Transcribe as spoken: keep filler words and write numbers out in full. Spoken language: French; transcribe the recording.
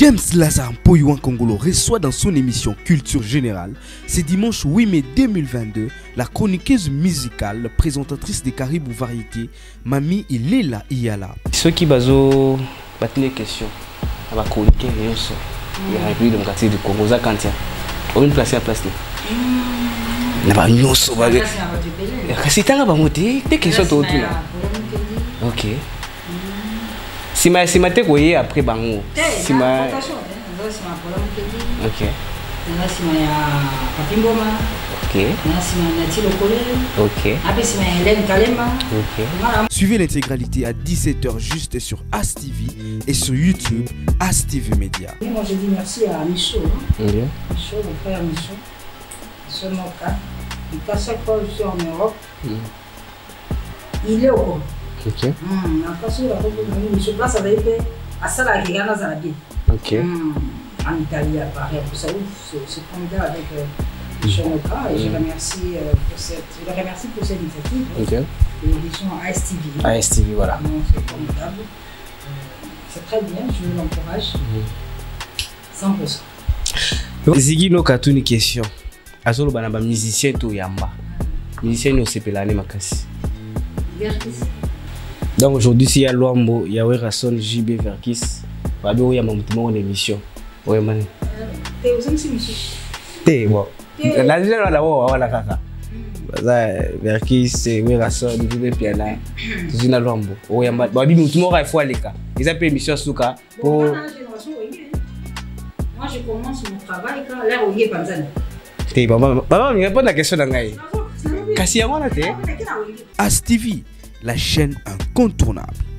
James Lazare Mpoyouan Kongolo reçoit dans son émission Culture Générale, ce dimanche huit mai deux mille vingt-deux, la chroniqueuse musicale, présentatrice des Caribou Variétés, Mami Ilela Iyala. Ceux qui bazo battent les questions, on va chroniquer les gens. Il y a la République démocratique du Congo, ça quand il y a. On va placer à la place. On va nous sauver. C'est un peu monté, des questions autour là. Ok. Si ma si ma te voyez après bango. Si ma. Ok. Ok. Ok. Ok. Suivez l'intégralité à dix-sept heures juste sur As T V et sur YouTube As T V Media. Moi je dis merci à Michaud. Bien. Michaud, mon frère Michaud. C'est mon cas. Et à chaque fois que je suis en Europe, il est au Congo. Ok. Hum, après ça, je place avec à ça la Guyana Zalabi. Ok. En Italie, à Paris, pour ça, c'est formidable avec Michaud Moka. Et je remercie pour cette, je le remercie pour cette initiative. Ok. L'édition A S T V. A S T V, voilà. C'est formidable. C'est très bien, je l'encourage. cent pour cent. Ziggy no katuni question. Azolo banaba musicien to yamba. Musicien no sepelane makasi. Verkis. Donc aujourd'hui s'il y a Luambo, il y a Werason, J B Verkis. Babi oya mamutima en émission. Ouais man. T'es aux amis monsieur. T'es bon. La déjà là wa wala kaka. Baza Verkis c'est Werason, J B Piana. Tout na Luambo. Oya babi mutima ra faut aleka. Ils appellent émission suka pour Moi je commence mon travail quand l'air au Panzani. T'es maman, maman me répond à la question d'angaï. Kasi yango na te. As T V, la chaîne incontournable.